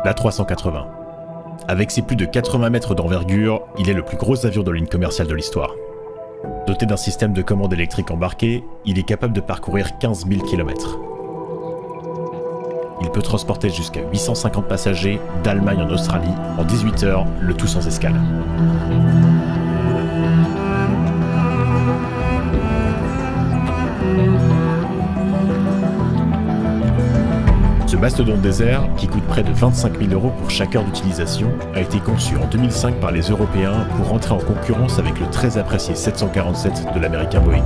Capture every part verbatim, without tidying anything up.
l'A trois cent quatre-vingts. Avec ses plus de quatre-vingts mètres d'envergure, il est le plus gros avion de ligne commerciale de l'histoire. Doté d'un système de commande électrique embarqué, il est capable de parcourir quinze mille kilomètres. Il peut transporter jusqu'à huit cent cinquante passagers d'Allemagne en Australie en dix-huit heures, le tout sans escale. Ce mastodonte désert, qui coûte près de vingt-cinq mille euros pour chaque heure d'utilisation, a été conçu en deux mille cinq par les Européens pour entrer en concurrence avec le très apprécié sept cent quarante-sept de l'américain Boeing.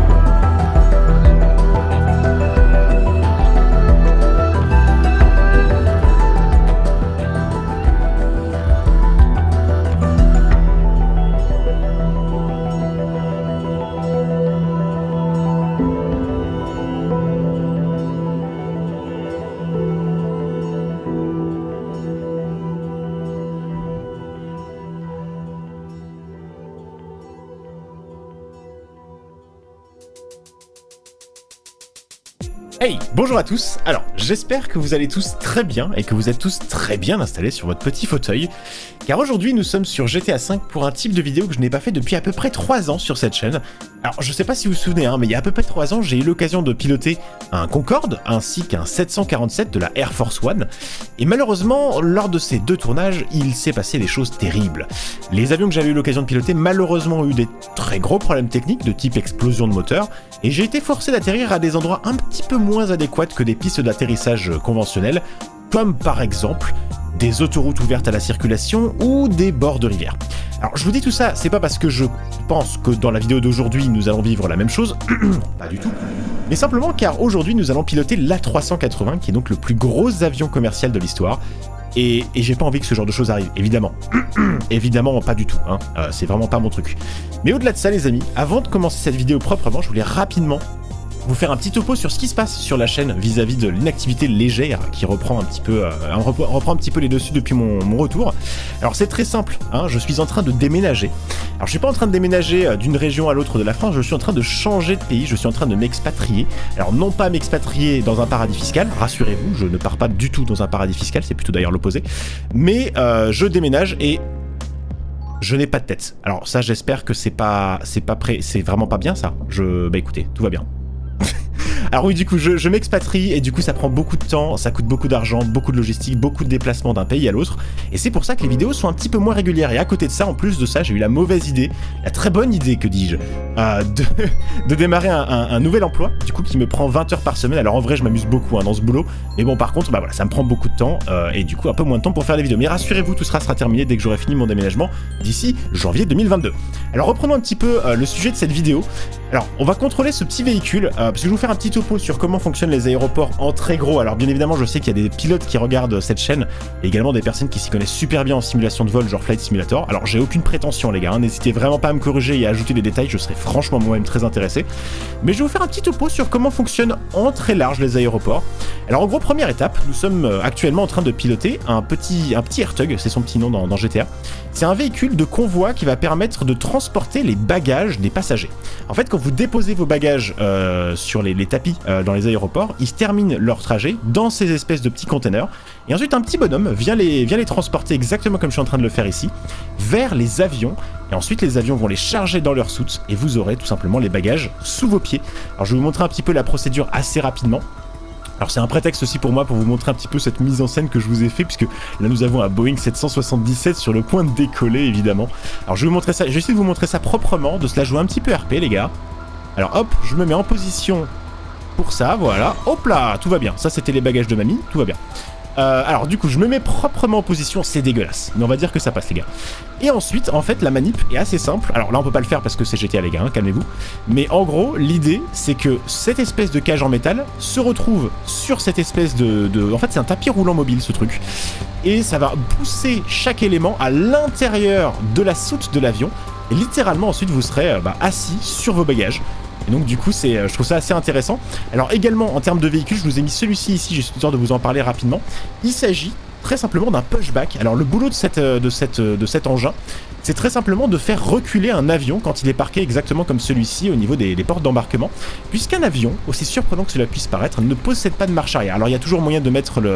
Hey, bonjour à tous. Alors, j'espère que vous allez tous très bien et que vous êtes tous très bien installés sur votre petit fauteuil, car aujourd'hui nous sommes sur G T A cinq pour un type de vidéo que je n'ai pas fait depuis à peu près trois ans sur cette chaîne. Alors, je sais pas si vous vous souvenez, hein, mais il y a à peu près trois ans, j'ai eu l'occasion de piloter un Concorde ainsi qu'un sept cent quarante-sept de la Air Force One, et malheureusement, lors de ces deux tournages, il s'est passé des choses terribles. Les avions que j'avais eu l'occasion de piloter, malheureusement, ont eu des très gros problèmes techniques de type explosion de moteur, et j'ai été forcé d'atterrir à des endroits un petit peu moins adéquates que des pistes d'atterrissage conventionnelles, comme par exemple des autoroutes ouvertes à la circulation ou des bords de rivière. Alors je vous dis tout ça, c'est pas parce que je pense que dans la vidéo d'aujourd'hui nous allons vivre la même chose, pas du tout, mais simplement car aujourd'hui nous allons piloter l'A trois cent quatre-vingts, qui est donc le plus gros avion commercial de l'histoire. Et, et j'ai pas envie que ce genre de choses arrive, évidemment. Évidemment, pas du tout, hein. Euh, c'est vraiment pas mon truc. Mais au-delà de ça, les amis, avant de commencer cette vidéo proprement, je voulais rapidement vous faire un petit topo sur ce qui se passe sur la chaîne vis-à-vis de l'inactivité légère qui reprend un petit peu, euh, reprend un petit peu les dessus depuis mon, mon retour. Alors c'est très simple, hein, je suis en train de déménager. Alors je suis pas en train de déménager d'une région à l'autre de la France, je suis en train de changer de pays, je suis en train de m'expatrier. Alors non pas m'expatrier dans un paradis fiscal, rassurez-vous, je ne pars pas du tout dans un paradis fiscal, c'est plutôt d'ailleurs l'opposé, mais euh, je déménage et je n'ai pas de tête. Alors ça j'espère que c'est pas, c'est pas prêt, c'est vraiment pas bien ça. Je, bah écoutez, tout va bien. Alors oui, du coup, je, je m'expatrie et du coup, ça prend beaucoup de temps, ça coûte beaucoup d'argent, beaucoup de logistique, beaucoup de déplacements d'un pays à l'autre. Et c'est pour ça que les vidéos sont un petit peu moins régulières. Et à côté de ça, en plus de ça, j'ai eu la mauvaise idée, la très bonne idée, que dis-je, euh, de, de démarrer un, un, un nouvel emploi, du coup, qui me prend vingt heures par semaine. Alors en vrai, je m'amuse beaucoup hein, dans ce boulot. Mais bon, par contre, bah voilà, ça me prend beaucoup de temps euh, et du coup, un peu moins de temps pour faire des vidéos. Mais rassurez-vous, tout sera, sera terminé dès que j'aurai fini mon déménagement d'ici janvier deux mille vingt-deux. Alors reprenons un petit peu euh, le sujet de cette vidéo. Alors, on va contrôler ce petit véhicule, euh, parce que je vais vous faire un petit topo sur comment fonctionnent les aéroports en très gros. Alors bien évidemment, je sais qu'il y a des pilotes qui regardent cette chaîne, et également des personnes qui s'y connaissent super bien en simulation de vol, genre Flight Simulator. Alors j'ai aucune prétention les gars, hein, n'hésitez vraiment pas à me corriger et à ajouter des détails, je serais franchement moi-même très intéressé. Mais je vais vous faire un petit topo sur comment fonctionnent en très large les aéroports. Alors en gros, première étape, nous sommes actuellement en train de piloter un petit, un petit AirTug, c'est son petit nom dans, dans G T A. C'est un véhicule de convoi qui va permettre de transporter les bagages des passagers. En fait, quand vous déposez vos bagages euh, sur les, les tapis euh, dans les aéroports, ils terminent leur trajet dans ces espèces de petits containers. Et ensuite, un petit bonhomme vient les, vient les transporter exactement comme je suis en train de le faire ici, vers les avions. Et ensuite, les avions vont les charger dans leur soute et vous aurez tout simplement les bagages sous vos pieds. Alors, je vais vous montrer un petit peu la procédure assez rapidement. Alors c'est un prétexte aussi pour moi pour vous montrer un petit peu cette mise en scène que je vous ai fait, puisque là nous avons un Boeing sept cent soixante-dix-sept sur le point de décoller évidemment. Alors je vais vous montrer ça, je vais essayer de vous montrer ça proprement, de se la jouer un petit peu R P les gars. Alors hop, je me mets en position pour ça, voilà, hop là, tout va bien. Ça c'était les bagages de mamie, tout va bien. Euh, alors du coup je me mets proprement en position, c'est dégueulasse, mais on va dire que ça passe les gars. Et ensuite en fait la manip est assez simple. Alors là on peut pas le faire parce que c'est G T A les gars, hein, calmez-vous. Mais en gros l'idée c'est que cette espèce de cage en métal se retrouve sur cette espèce de... de... En fait c'est un tapis roulant mobile ce truc. Et ça va pousser chaque élément à l'intérieur de la soute de l'avion. Et littéralement ensuite vous serez bah, assis sur vos bagages. Et donc du coup, c'est, je trouve ça assez intéressant. Alors également, en termes de véhicule, je vous ai mis celui-ci ici, j'ai le temps de vous en parler rapidement. Il s'agit très simplement d'un pushback. Alors le boulot de, cette, de, cette, de cet engin, c'est très simplement de faire reculer un avion quand il est parqué exactement comme celui-ci au niveau des, des portes d'embarquement. Puisqu'un avion, aussi surprenant que cela puisse paraître, ne possède pas de marche arrière. Alors il y a toujours moyen de mettre le,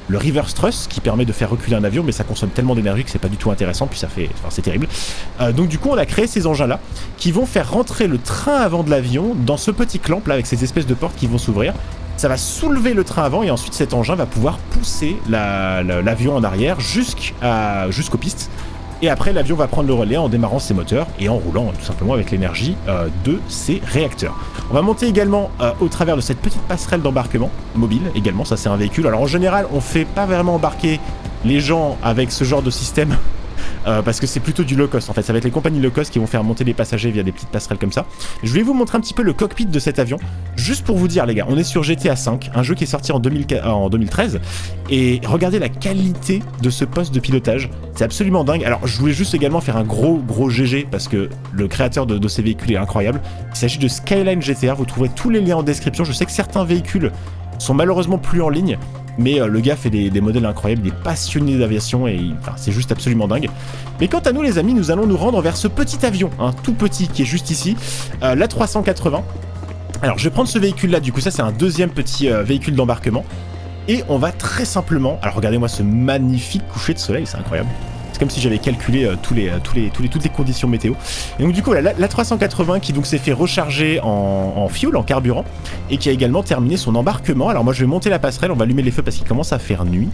le reverse thrust qui permet de faire reculer un avion, mais ça consomme tellement d'énergie que c'est pas du tout intéressant, puis ça fait, enfin c'est terrible. Euh, donc du coup on a créé ces engins là qui vont faire rentrer le train avant de l'avion dans ce petit clamp là avec ces espèces de portes qui vont s'ouvrir. Ça va soulever le train avant et ensuite cet engin va pouvoir pousser l'avion la, la, en arrière jusqu'aux pistes. Et après l'avion va prendre le relais en démarrant ses moteurs et en roulant tout simplement avec l'énergie euh, de ses réacteurs. On va monter également euh, au travers de cette petite passerelle d'embarquement mobile également, ça c'est un véhicule. Alors en général on fait pas vraiment embarquer les gens avec ce genre de système. Euh, parce que c'est plutôt du low cost en fait, ça va être les compagnies low cost qui vont faire monter les passagers via des petites passerelles comme ça. Je vais vous montrer un petit peu le cockpit de cet avion, juste pour vous dire les gars, on est sur G T A cinq, un jeu qui est sorti en, deux mille, en deux mille treize, et regardez la qualité de ce poste de pilotage, c'est absolument dingue. Alors je voulais juste également faire un gros gros G G, parce que le créateur de, de ces véhicules est incroyable. Il s'agit de Skyline G T R, vous trouverez tous les liens en description. Je sais que certains véhicules sont malheureusement plus en ligne, mais euh, le gars fait des, des modèles incroyables, il est passionné d'aviation et enfin, c'est juste absolument dingue. Mais quant à nous les amis, nous allons nous rendre vers ce petit avion, hein, tout petit, qui est juste ici, euh, l'A trois cent quatre-vingts. Alors je vais prendre ce véhicule là, du coup ça c'est un deuxième petit euh, véhicule d'embarquement. Et on va très simplement, alors regardez-moi ce magnifique coucher de soleil, c'est incroyable. C'est comme si j'avais calculé euh, tous les, euh, tous les, tous les, toutes les conditions météo. Et donc du coup, voilà, l'A trois cent quatre-vingts qui donc s'est fait recharger en, en fuel, en carburant, et qui a également terminé son embarquement. Alors moi je vais monter la passerelle, on va allumer les feux parce qu'il commence à faire nuit.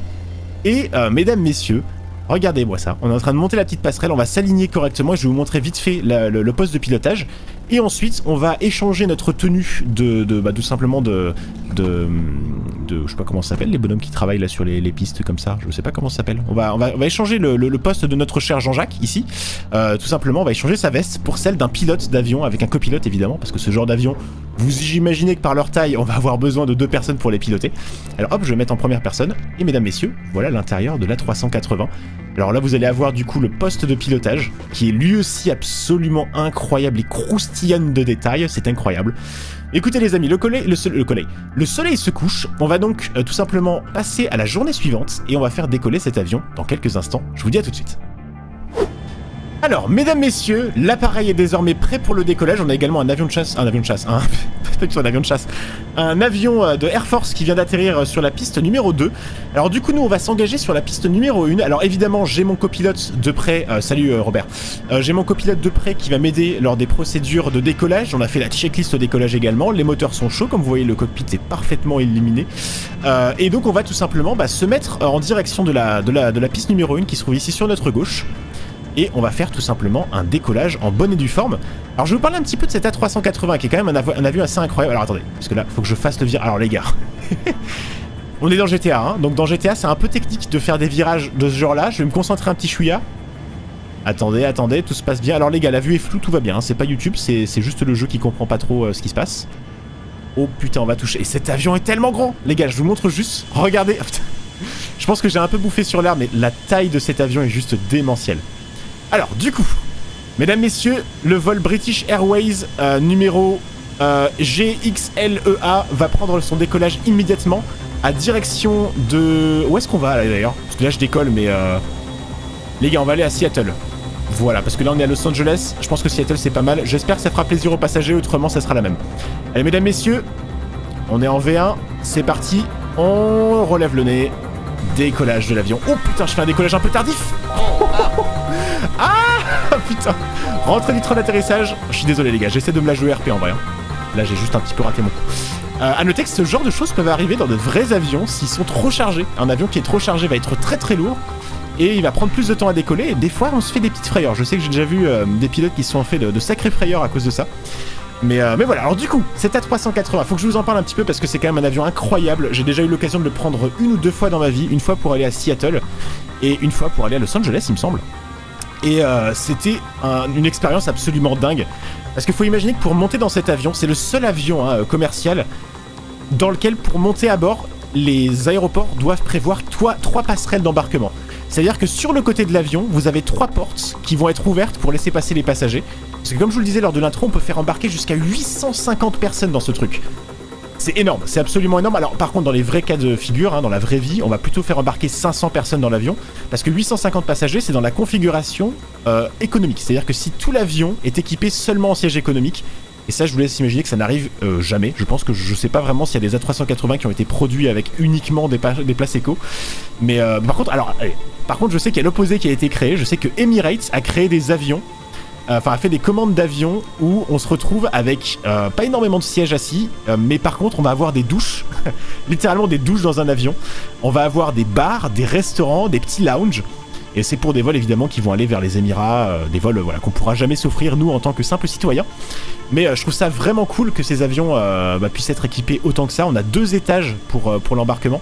Et euh, mesdames, messieurs, regardez-moi ça. On est en train de monter la petite passerelle, on va s'aligner correctement et je vais vous montrer vite fait la, le, le poste de pilotage. Et ensuite, on va échanger notre tenue de, de bah, tout simplement de, de, de, je sais pas comment ça s'appelle, les bonhommes qui travaillent là sur les, les pistes comme ça. Je sais pas comment ça s'appelle. On va, on va, on va échanger le, le, le poste de notre cher Jean-Jacques ici. Euh, tout simplement, on va échanger sa veste pour celle d'un pilote d'avion avec un copilote évidemment, parce que ce genre d'avion, vous imaginez que par leur taille, on va avoir besoin de deux personnes pour les piloter. Alors hop, je vais mettre en première personne. Et mesdames, messieurs, voilà l'intérieur de l'A trois cent quatre-vingts. Alors là, vous allez avoir du coup le poste de pilotage, qui est lui aussi absolument incroyable et croustillant de détails, c'est incroyable. Écoutez les amis, le, collé, le, le, collé, le soleil se couche, on va donc euh, tout simplement passer à la journée suivante, et on va faire décoller cet avion dans quelques instants. Je vous dis à tout de suite. Alors, mesdames, messieurs, l'appareil est désormais prêt pour le décollage. On a également un avion de chasse, un avion de chasse, un, pas du tout un avion de chasse, un avion de Air Force qui vient d'atterrir sur la piste numéro deux. Alors du coup, nous, on va s'engager sur la piste numéro un. Alors évidemment, j'ai mon copilote de près, euh, salut euh, Robert, euh, j'ai mon copilote de près qui va m'aider lors des procédures de décollage. On a fait la checklist au décollage également. Les moteurs sont chauds, comme vous voyez, le cockpit est parfaitement illuminé. Euh, et donc, on va tout simplement bah, se mettre en direction de la, de, la, de la piste numéro un qui se trouve ici sur notre gauche. Et on va faire tout simplement un décollage en bonne et due forme. Alors je vais vous parler un petit peu de cet A trois cent quatre-vingts qui est quand même un, av un avion assez incroyable. Alors attendez, parce que là, il faut que je fasse le virage. Alors les gars, on est dans G T A, hein, donc dans G T A c'est un peu technique de faire des virages de ce genre là. Je vais me concentrer un petit chouïa. Attendez, attendez, tout se passe bien. Alors les gars, la vue est floue, tout va bien, hein. C'est pas YouTube, c'est juste le jeu qui comprend pas trop euh, ce qui se passe. Oh putain, on va toucher. Et cet avion est tellement grand. Les gars, je vous montre juste, regardez. Je pense que j'ai un peu bouffé sur l'air, mais la taille de cet avion est juste démentielle. Alors, du coup, mesdames, messieurs, le vol British Airways euh, numéro euh, G X L E A va prendre son décollage immédiatement à direction de... Où est-ce qu'on va là d'ailleurs? Parce que là, je décolle, mais... Euh... Les gars, on va aller à Seattle. Voilà, parce que là, on est à Los Angeles. Je pense que Seattle, c'est pas mal. J'espère que ça fera plaisir aux passagers, autrement, ça sera la même. Allez, mesdames, messieurs, on est en V un. C'est parti. On relève le nez. Décollage de l'avion. Oh putain, je fais un décollage un peu tardif. Ah putain. Rentrée du train d'atterrissage. Je suis désolé les gars, j'essaie de me la jouer R P en vrai. Là j'ai juste un petit peu raté mon coup. Euh, à noter que ce genre de choses peuvent arriver dans de vrais avions s'ils sont trop chargés. Un avion qui est trop chargé va être très très lourd et il va prendre plus de temps à décoller. Et des fois on se fait des petites frayeurs. Je sais que j'ai déjà vu euh, des pilotes qui se sont fait de, de sacrées frayeurs à cause de ça. Mais, euh, mais voilà, alors du coup, cet A trois cent quatre-vingts, faut que je vous en parle un petit peu parce que c'est quand même un avion incroyable. J'ai déjà eu l'occasion de le prendre une ou deux fois dans ma vie, une fois pour aller à Seattle et une fois pour aller à Los Angeles, il me semble. Et euh, c'était un, une expérience absolument dingue. Parce qu'il faut imaginer que pour monter dans cet avion, c'est le seul avion hein, commercial dans lequel pour monter à bord, les aéroports doivent prévoir trois, trois passerelles d'embarquement. C'est-à-dire que sur le côté de l'avion, vous avez trois portes qui vont être ouvertes pour laisser passer les passagers. Parce que comme je vous le disais lors de l'intro, on peut faire embarquer jusqu'à huit cent cinquante personnes dans ce truc. C'est énorme, c'est absolument énorme. Alors par contre dans les vrais cas de figure, hein, dans la vraie vie, on va plutôt faire embarquer cinq cents personnes dans l'avion. Parce que huit cent cinquante passagers, c'est dans la configuration euh, économique. C'est-à-dire que si tout l'avion est équipé seulement en siège économique, Et ça, je vous laisse imaginer que ça n'arrive euh, jamais. Je pense que je sais pas vraiment s'il y a des A trois cent quatre-vingts qui ont été produits avec uniquement des, des places éco. Mais euh, par contre, alors, allez, par contre, je sais qu'il y a l'opposé qui a été créé. Je sais que Emirates a créé des avions, enfin, euh, a fait des commandes d'avions où on se retrouve avec euh, pas énormément de sièges assis, euh, mais par contre, on va avoir des douches, littéralement des douches dans un avion. On va avoir des bars, des restaurants, des petits lounges. Et c'est pour des vols évidemment qui vont aller vers les Émirats, euh, des vols voilà, qu'on pourra jamais s'offrir nous en tant que simples citoyens. Mais euh, je trouve ça vraiment cool que ces avions euh, bah, puissent être équipés autant que ça. On a deux étages pour, euh, pour l'embarquement.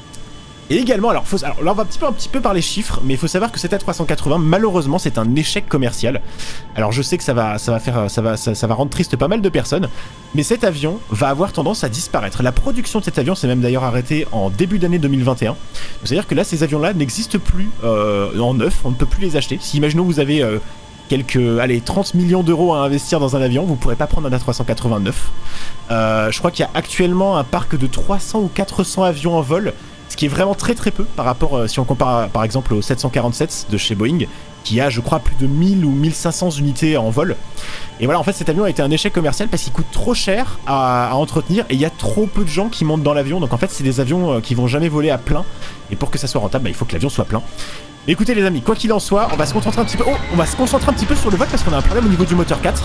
Et également, alors, faut, alors là on va un petit peu, un petit peu parler chiffres, mais il faut savoir que cet A trois cent quatre-vingts, malheureusement, c'est un échec commercial. Alors je sais que ça va, ça va faire, ça va, ça, ça va rendre triste pas mal de personnes, mais cet avion va avoir tendance à disparaître. La production de cet avion s'est même d'ailleurs arrêtée en début d'année deux mille vingt et un. C'est-à-dire que là, ces avions-là n'existent plus euh, en neuf, on ne peut plus les acheter. Si imaginons vous avez euh, quelques, allez, trente millions d'euros à investir dans un avion, vous ne pourrez pas prendre un A trois cent quatre-vingt-neuf. Euh, je crois qu'il y a actuellement un parc de trois cents ou quatre cents avions en vol. Ce qui est vraiment très très peu par rapport, euh, si on compare par exemple au sept cent quarante-sept de chez Boeing, qui a je crois plus de mille ou mille cinq cents unités en vol. Et voilà, en fait cet avion a été un échec commercial parce qu'il coûte trop cher à, à entretenir et il y a trop peu de gens qui montent dans l'avion. Donc en fait c'est des avions euh, qui vont jamais voler à plein. Et pour que ça soit rentable, bah, il faut que l'avion soit plein. Mais écoutez les amis, quoi qu'il en soit, on va se concentrer un petit peu. Oh, on va se concentrer un petit peu sur le vol parce qu'on a un problème au niveau du moteur quatre.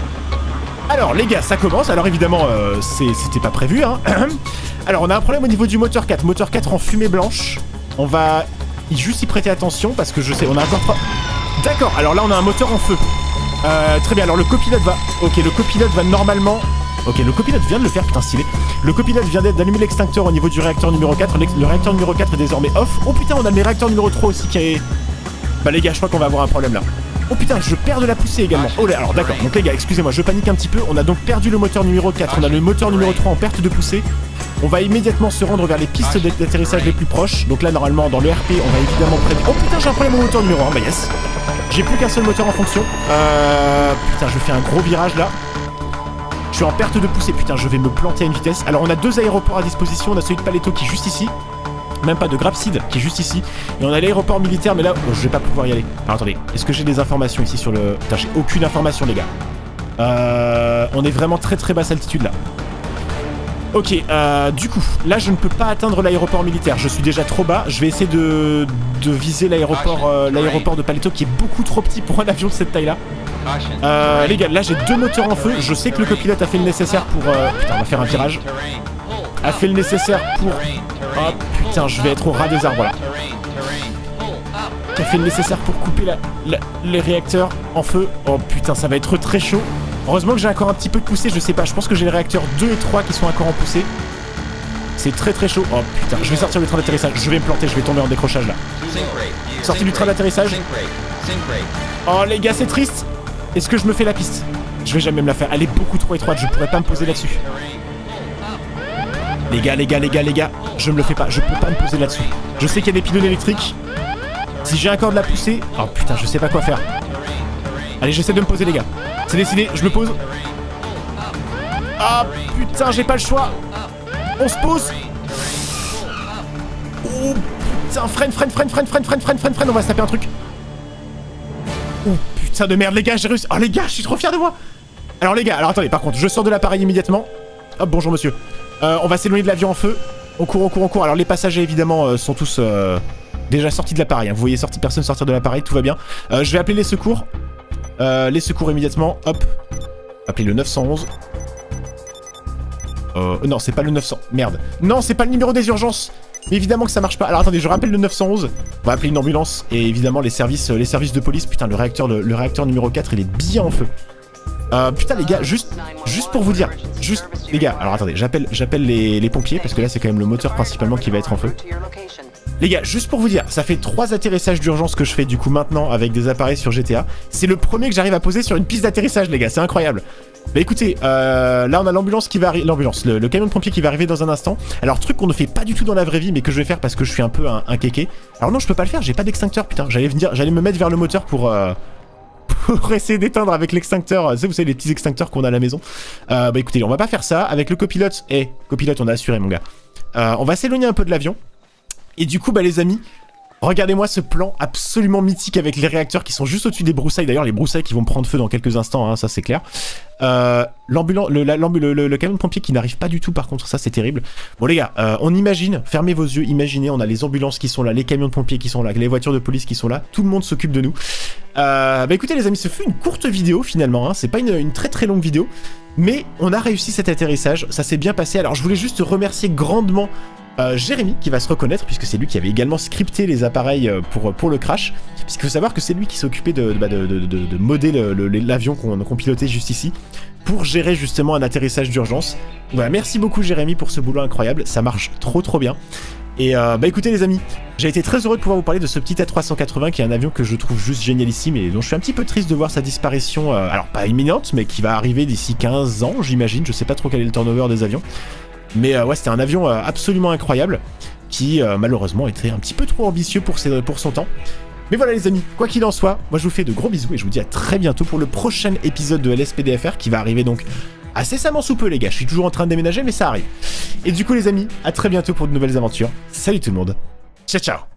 Alors les gars, ça commence, alors évidemment euh, c'était pas prévu hein. Alors on a un problème au niveau du moteur quatre, moteur quatre en fumée blanche. On va juste y prêter attention parce que je sais, on a encore pas... D'accord, alors là on a un moteur en feu. euh, Très bien, alors le copilote va... Ok, le copilote va normalement... Ok, le copilote vient de le faire, putain stylé. Le copilote vient d'allumer l'extincteur au niveau du réacteur numéro quatre. Le réacteur numéro quatre est désormais off. Oh putain, on a le réacteur numéro trois aussi qui est... Bah les gars, je crois qu'on va avoir un problème là. Oh putain, je perds de la poussée également. Oh là, alors d'accord, donc les gars, excusez-moi, je panique un petit peu. On a donc perdu le moteur numéro quatre, on a le moteur numéro trois en perte de poussée. On va immédiatement se rendre vers les pistes d'atterrissage les plus proches. Donc là, normalement, dans le R P, on va évidemment prendre... Oh putain, j'ai un problème au moteur numéro un, bah yes. J'ai plus qu'un seul moteur en fonction. Euh... Putain, je fais un gros virage là. Je suis en perte de poussée, putain, je vais me planter à une vitesse. Alors on a deux aéroports à disposition, on a celui de Paleto qui est juste ici. Même pas de Grapseed qui est juste ici. Et on a l'aéroport militaire, mais là, oh, je vais pas pouvoir y aller. Alors attendez, est-ce que j'ai des informations ici sur le... Putain, j'ai aucune information, les gars. Euh... On est vraiment très très basse altitude là. Ok, euh, du coup, là je ne peux pas atteindre l'aéroport militaire. Je suis déjà trop bas. Je vais essayer de, de viser l'aéroport euh, l'aéroport de Paleto qui est beaucoup trop petit pour un avion de cette taille là. Euh, les gars, là j'ai deux moteurs en feu. Je sais que le copilote a fait le nécessaire pour... Euh... Putain, on va faire un virage. A fait le nécessaire pour... Oh putain, je vais être au ras des arbres là. Qui a fait le nécessaire pour couper la, la, les réacteurs en feu. Oh putain, ça va être très chaud. Heureusement que j'ai encore un petit peu de poussée, je sais pas. Je pense que j'ai les réacteurs deux et trois qui sont encore en poussée. C'est très très chaud. Oh putain, je vais sortir du train d'atterrissage. Je vais me planter, je vais tomber en décrochage là. Sortie du train d'atterrissage. Oh les gars, c'est triste. Est-ce que je me fais la piste? Je vais jamais me la faire. Elle est beaucoup trop étroite, je pourrais pas me poser là-dessus. Les gars, les gars, les gars, les gars, je me le fais pas, je peux pas me poser là-dessus. Je sais qu'il y a des pylônes électriques. Si j'ai encore de la poussée... Oh putain, je sais pas quoi faire. Allez, j'essaie de me poser les gars. C'est décidé, je me pose. Ah putain, j'ai pas le choix. On se pose. Oh putain, freine, freine, freine, freine, freine, freine, freine, freine, freine, on va se taper un truc. Oh putain de merde, les gars, j'ai réussi. Oh les gars, je suis trop fier de moi. Alors les gars, alors attendez, par contre, je sors de l'appareil immédiatement. Hop, bonjour monsieur. Euh, on va s'éloigner de l'avion en feu. On court, on court, on court. Alors les passagers évidemment euh, sont tous euh, déjà sortis de l'appareil. Hein. Vous voyez sorti, personne sortir de l'appareil, tout va bien. Euh, je vais appeler les secours. Euh, les secours immédiatement. Hop. Appeler le neuf cent onze. Euh, non, c'est pas le neuf cents. Merde. Non, c'est pas le numéro des urgences. Mais évidemment que ça marche pas. Alors attendez, je rappelle le neuf cent onze. On va appeler une ambulance et évidemment les services, les services de police. Putain, le réacteur, le, le réacteur numéro quatre, il est bien en feu. Euh, putain les gars, juste, juste pour vous dire, juste, les gars, alors attendez, j'appelle j'appelle les, les pompiers parce que là c'est quand même le moteur principalement qui va être en feu. Les gars, juste pour vous dire, ça fait trois atterrissages d'urgence que je fais du coup maintenant avec des appareils sur G T A. C'est le premier que j'arrive à poser sur une piste d'atterrissage les gars, c'est incroyable. Bah écoutez, euh, là on a l'ambulance qui va arriver, l'ambulance, le, le camion de pompier qui va arriver dans un instant. Alors truc qu'on ne fait pas du tout dans la vraie vie mais que je vais faire parce que je suis un peu un, un kéké. Alors non je peux pas le faire, j'ai pas d'extincteur putain, j'allais venir, j'allais me mettre vers le moteur pour... Euh, pour essayer d'éteindre avec l'extincteur, vous savez les petits extincteurs qu'on a à la maison. Euh, bah écoutez, on va pas faire ça, avec le copilote, eh, hey, copilote on a assuré mon gars. Euh, on va s'éloigner un peu de l'avion, et du coup bah les amis, Regardez-moi ce plan absolument mythique avec les réacteurs qui sont juste au-dessus des broussailles. D'ailleurs, les broussailles qui vont prendre feu dans quelques instants, hein, ça c'est clair. Euh, l'ambulance, le, la, le, le, le camion de pompier qui n'arrive pas du tout, par contre, ça c'est terrible. Bon les gars, euh, on imagine, fermez vos yeux, imaginez, on a les ambulances qui sont là, les camions de pompiers qui sont là, les voitures de police qui sont là, tout le monde s'occupe de nous. Euh, bah écoutez les amis, ce fut une courte vidéo finalement, hein, c'est pas une, une très très longue vidéo, mais on a réussi cet atterrissage, ça s'est bien passé. Alors je voulais juste remercier grandement Euh, Jérémy qui va se reconnaître puisque c'est lui qui avait également scripté les appareils pour, pour le crash, puisqu'il faut savoir que c'est lui qui s'occupait de, de, de, de, de, de modder l'avion qu'on qu'on pilotait juste ici pour gérer justement un atterrissage d'urgence. Voilà, merci beaucoup Jérémy pour ce boulot incroyable, ça marche trop trop bien. Et euh, bah écoutez les amis, j'ai été très heureux de pouvoir vous parler de ce petit A trois cent quatre-vingts qui est un avion que je trouve juste génialissime et dont je suis un petit peu triste de voir sa disparition, euh, alors pas imminente mais qui va arriver d'ici quinze ans j'imagine, je sais pas trop quel est le turnover des avions. Mais euh, ouais, c'était un avion euh, absolument incroyable qui euh, malheureusement était un petit peu trop ambitieux pour, ses, pour son temps. Mais voilà les amis, quoi qu'il en soit, moi je vous fais de gros bisous et je vous dis à très bientôt pour le prochain épisode de L S P D F R qui va arriver donc incessamment sous peu les gars. Je suis toujours en train de déménager mais ça arrive. Et du coup les amis, à très bientôt pour de nouvelles aventures. Salut tout le monde, ciao ciao.